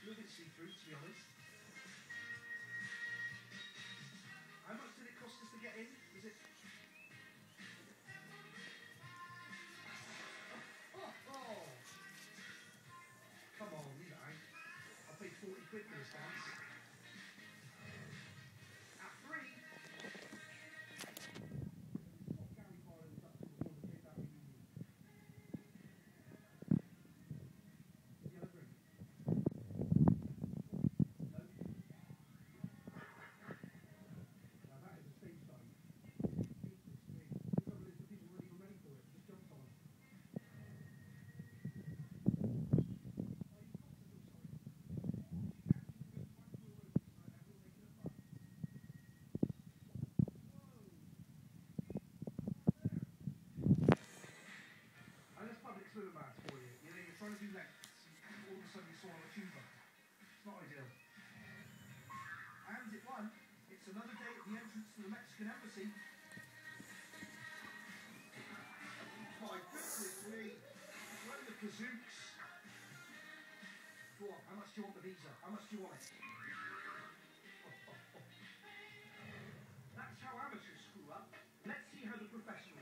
A little bit see-through, to be honest. How much did it cost us to get in? Was it... Oh! Come on, leave it out. I paid 40 quid for this dance. At 3. Fluid mass for you. You know, you're trying to do lengths, all of a sudden you saw on a tuba. It's not ideal. And it won. It's another day at the entrance to the Mexican embassy. My goodness me. Where are the kazooks? Go on, how much do you want the visa? How much do you want it? That's how amateurs screw up. Let's see how the professionals